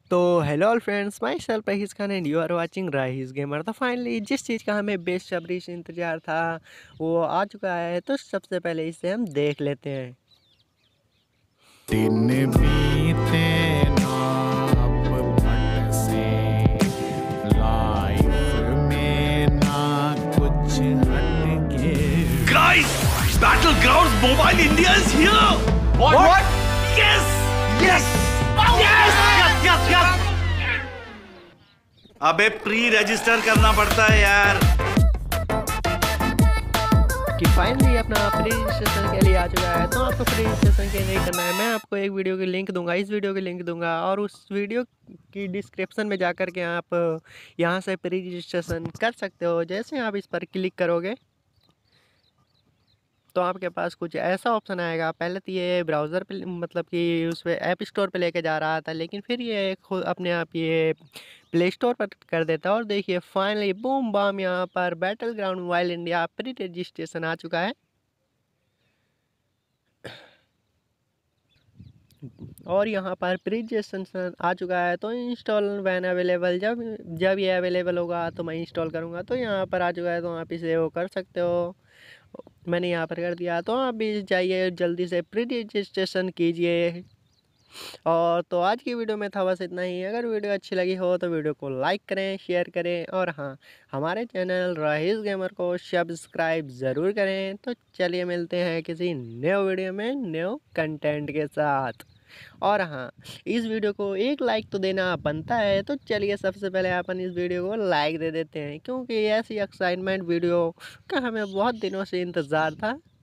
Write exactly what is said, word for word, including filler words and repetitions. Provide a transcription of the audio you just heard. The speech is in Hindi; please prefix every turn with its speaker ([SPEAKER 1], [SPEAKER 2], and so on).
[SPEAKER 1] तो hello all friends, myself Rahees Khan and you are watching Rahees gamer. तो फाइनली जिस चीज़ का हमें बेसब्री से इंतज़ार था वो आ चुका है। तो सबसे पहले इसे हम देख लेते हैं।
[SPEAKER 2] दिन बीते ना अब फट से, लाइफ में ना कुछ हटके।
[SPEAKER 3] Guys, Battlegrounds Mobile India is here! What? What? Yes! Yes! Yes! Yes! Yes! Yes! अबे प्री रजिस्टर करना पड़ता है यार।
[SPEAKER 1] कि फाइनली अपना प्री रजिस्ट्रेशन के लिए आ चुका है। तो आपको प्री रजिस्ट्रेशन के लिए करना है, मैं आपको एक वीडियो की लिंक दूंगा, इस वीडियो की लिंक दूंगा और उस वीडियो की डिस्क्रिप्शन में जाकर के आप यहाँ से प्री रजिस्ट्रेशन कर सकते हो। जैसे आप इस पर क्लिक करोगे तो आपके पास कुछ ऐसा ऑप्शन आएगा। पहले तो ये ब्राउज़र पे मतलब कि उस पर ऐप स्टोर पे लेके जा रहा था, लेकिन फिर ये खुद अपने आप ये प्ले स्टोर पर कर देता है। और देखिए फाइनली बूम बाम यहाँ पर Battleground Mobile India pre registration आ चुका है। और यहाँ पर प्री रजिस्ट्रेशन आ चुका है। तो इंस्टॉल वैन अवेलेबल, जब जब ये अवेलेबल होगा तो मैं इंस्टॉल करूँगा। तो यहाँ पर आ चुका है, तो आप इसे वो कर सकते हो। मैंने यहाँ पर कर दिया, तो आप भी जाइए जल्दी से प्री रजिस्ट्रेशन कीजिए। और तो आज की वीडियो में था बस इतना ही। अगर वीडियो अच्छी लगी हो तो वीडियो को लाइक करें, शेयर करें और हाँ, हमारे चैनल राहीस गेमर को सब्सक्राइब ज़रूर करें। तो चलिए मिलते हैं किसी नए वीडियो में न्यू कंटेंट के साथ। और हाँ, इस वीडियो को एक लाइक तो देना बनता है। तो चलिए सबसे पहले अपन इस वीडियो को लाइक दे देते हैं, क्योंकि ऐसी एक्साइटमेंट वीडियो का हमें बहुत दिनों से इंतज़ार था।